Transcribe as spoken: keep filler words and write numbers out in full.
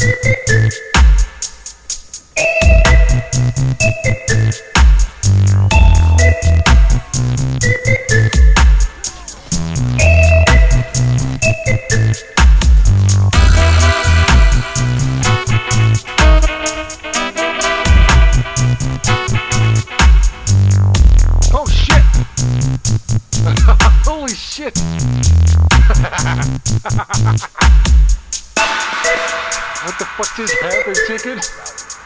Holy shit! What the fuck just happened, chicken?